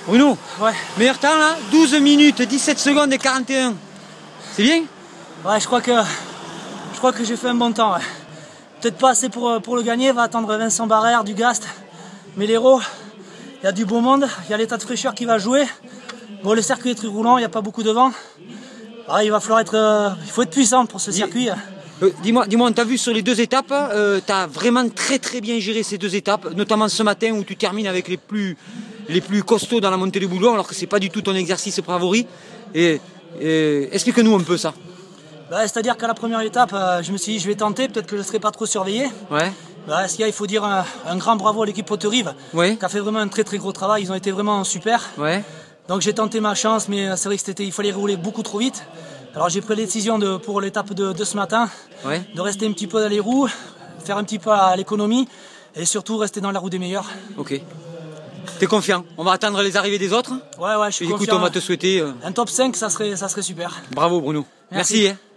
Bruno, Ouais. meilleur temps là, 12 minutes, 17 secondes et 41. C'est bien? Ouais, je crois que j'ai fait un bon temps. Ouais. Peut-être pas assez pour le gagner, va attendre Vincent Barrère, Dugast, Melero. Il y a du beau monde, il y a l'état de fraîcheur qui va jouer. Bon, le circuit est très roulant, il n'y a pas beaucoup de vent. Ah, il va falloir il faut être puissant pour ce circuit. Dis-moi, on t'a vu sur les 2 étapes, tu as vraiment très bien géré ces 2 étapes, notamment ce matin où tu termines avec les plus costauds dans la montée du boulot, alors que c'est pas du tout ton exercice favori. Explique-nous un peu ça. Bah, c'est-à-dire qu'à la première étape, je me suis dit je vais tenter, peut-être que je ne serai pas trop surveillé. Ouais. Bah, il faut dire un grand bravo à l'équipe Autorive, Ouais. qui a fait vraiment un très gros travail, ils ont été vraiment super. Ouais. Donc j'ai tenté ma chance, mais c'est vrai qu'il fallait rouler beaucoup trop vite. Alors j'ai pris la décision pour l'étape de ce matin, Ouais. de rester un petit peu dans les roues, faire un petit peu à l'économie et surtout rester dans la roue des meilleurs. Ok. T'es confiant? On va attendre les arrivées des autres? Ouais, je suis Écoute, confiant. on va te souhaiter... Un top 5, ça serait super. Bravo Bruno. Merci. Merci hein.